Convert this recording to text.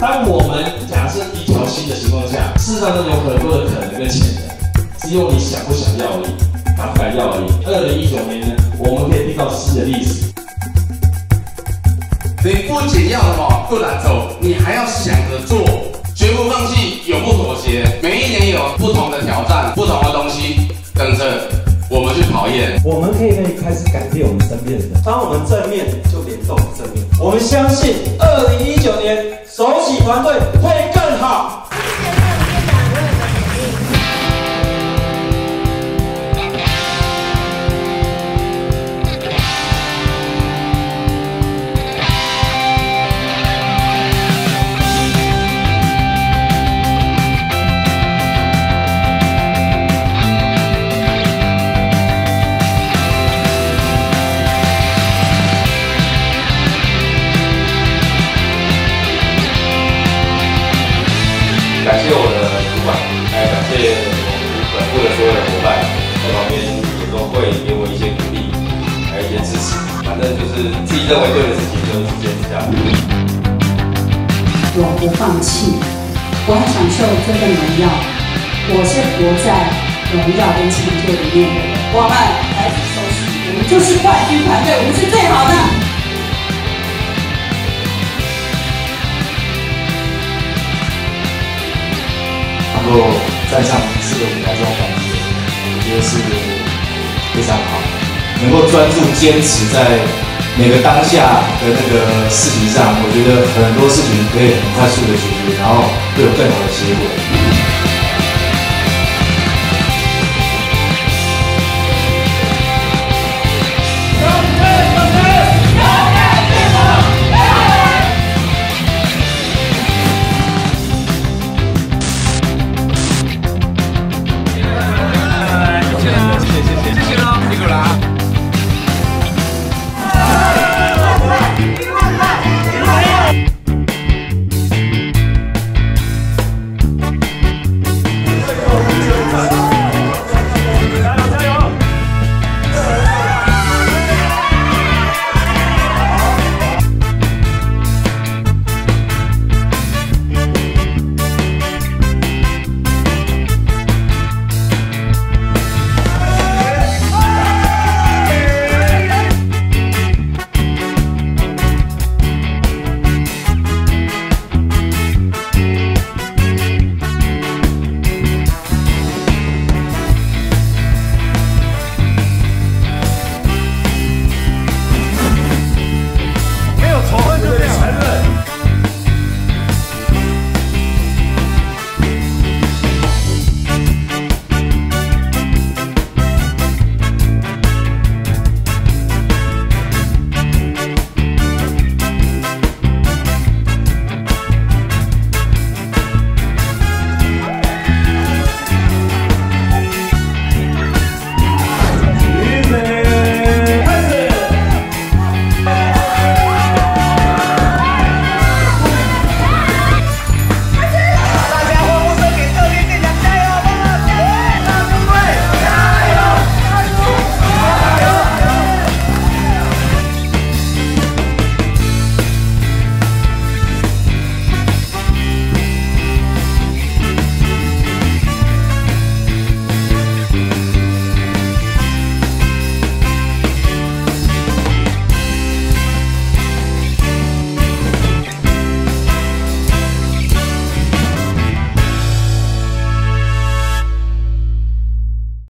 当我们假设一条心的情况下，事实上有很多的可能跟潜能，只有你想不想要而已，敢不敢要而已。2019年呢，我们可以听到新的历史。 你不仅要什么不懒走，你还要想着做，绝不放弃，永不妥协。每一年有不同的挑战，不同的东西等着我们去考验。 我们可以开始改变我们身边的人，当我们正面就联动正面。我们相信2019年手洗团队会更好。 感谢我的主管，还感谢我们本部的所有的伙伴，在旁边也都会给我一些鼓励，还有一些支持。反正就是自己认为对的事情，就是坚持下去。 我不放弃，我很享受这份荣耀，我是活在荣耀跟成就里面的人。我们来自首席，我们就是冠军团队，我们是最好的。 能够站上4个舞台这种感觉，我觉得是非常好。能够专注坚持在每个当下的那个事情上，我觉得很多事情可以很快速的解决，然后会有更好的结果。